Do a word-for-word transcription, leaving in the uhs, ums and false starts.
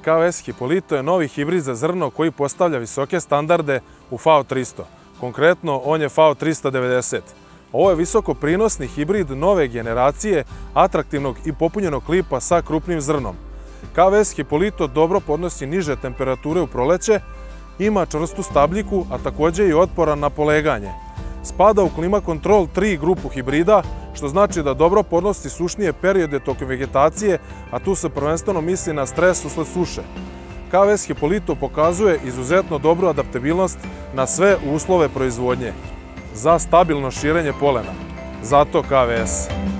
K V S Hipolito je novi hibrid za zrno koji postavlja visoke standarde u F A O tristo. Konkretno, on je F A O trista devedeset. Ovo je visoko prinosni hibrid nove generacije, atraktivnog i popunjenog klipa sa krupnim zrnom. K V S Hipolito dobro podnosi niže temperature u proleće, ima čvrstu stabljiku, a također i otporan na poleganje. Spada u Klima Control tri grupu hibrida, što znači da dobro podnosi sušnije periode tokom vegetacije, a tu se prvenstveno misli na stres usled suše. K V S Hipolito pokazuje izuzetno dobru adaptabilnost na sve uslove proizvodnje za stabilno širenje polena. Zato K V S.